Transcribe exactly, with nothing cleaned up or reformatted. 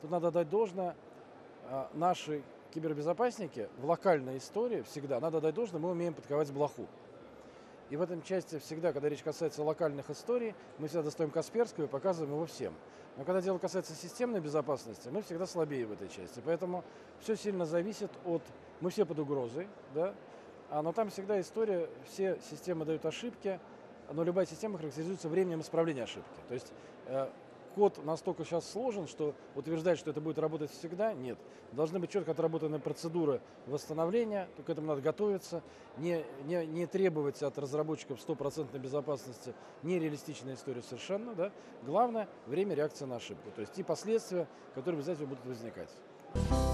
тут надо дать должное, а, наши кибербезопасники в локальной истории всегда, надо дать должное, мы умеем подковать блоху. И в этом части всегда, когда речь касается локальных историй, мы всегда достаем Касперского и показываем его всем. Но когда дело касается системной безопасности, мы всегда слабее в этой части. Поэтому все сильно зависит от... Мы все под угрозой, да? А, но там всегда история, все системы дают ошибки, но любая система характеризуется временем исправления ошибки. То есть э, код настолько сейчас сложен, что утверждать, что это будет работать всегда, нет. Должны быть четко отработаны процедуры восстановления, к этому надо готовиться, не, не, не требовать от разработчиков стопроцентной безопасности, нереалистичная история совершенно. Да? Главное – время реакции на ошибку, то есть и последствия, которые обязательно будут возникать.